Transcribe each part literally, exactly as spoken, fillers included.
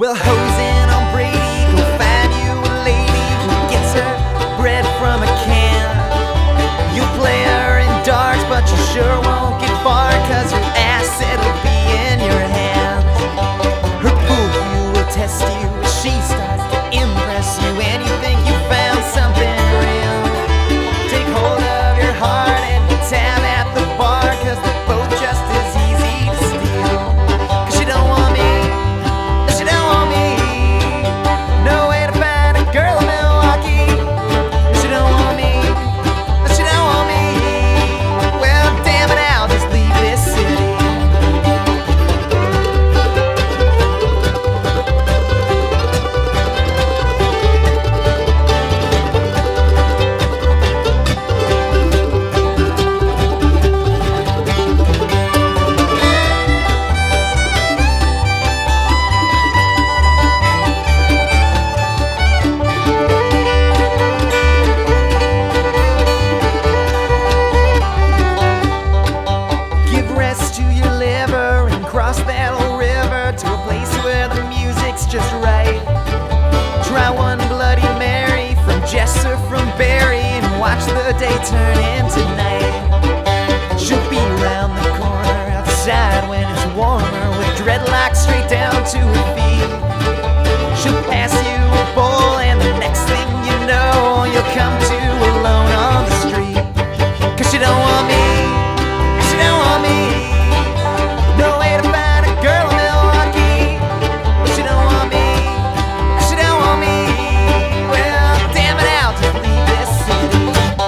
Well, hosing on Brady, go find you a lady who gets her bread from a can. You'll play her in darts, but you sure won't get far, cause her asset will be in your hands. Her pool view will test you as she starts to impress you, and you think you found something real. Take hold of your heart and tap at the bar, cause they're both just as easy to steal. Cause you don't want me, she don't want me. No way to find a girl in Milwaukee. She don't want me, she don't want me. Well, damn it, I'll just leave this city. Give rest to your liver and cross that old river to a place where the music's just right. Try one Bloody Mary from Jess or from Barry and watch the day turn into night. She'll be around the corner outside when it's warmer, with dreadlocks straight down to her feet. She'll pass you a bowl and the next thing you know, you'll come to alone on the street. Cause she don't want me, she don't want me. No way to find a girl in Milwaukee. She don't want me, she don't want me. Well, damn it, I'll just leave this city.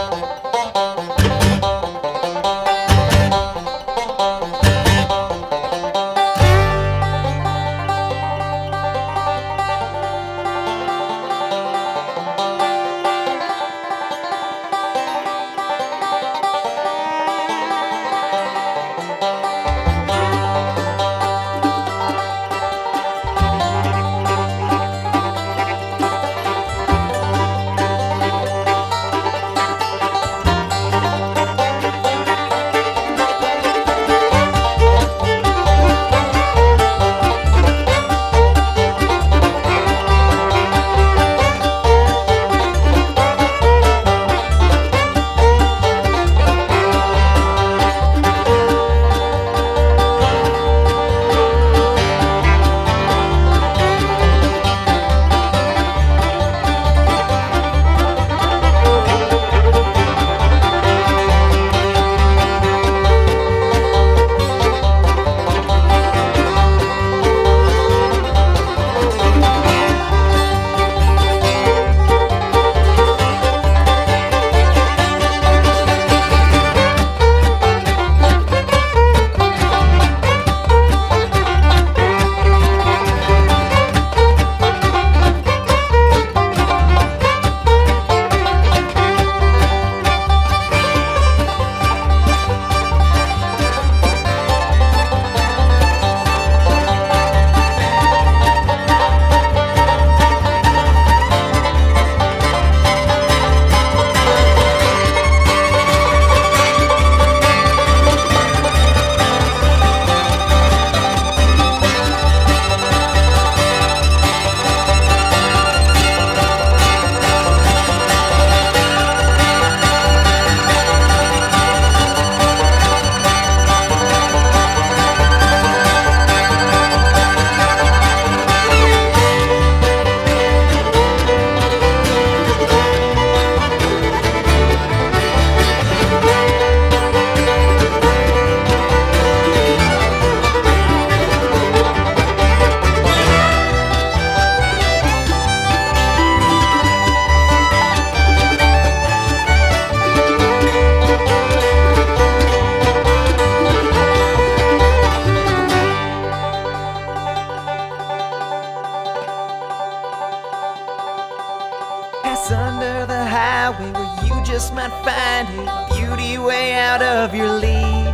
Pass under the highway where you just might find it, beauty way out of your league.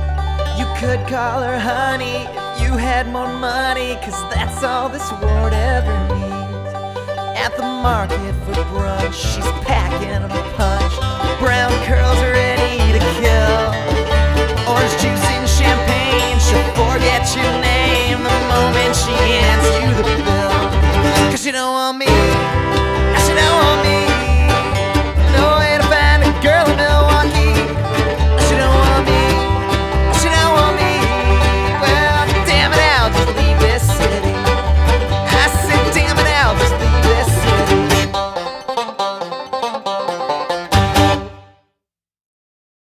You could call her honey if you had more money, cause that's all this world ever needs. At the market for brunch, she's packing a punch, brown curls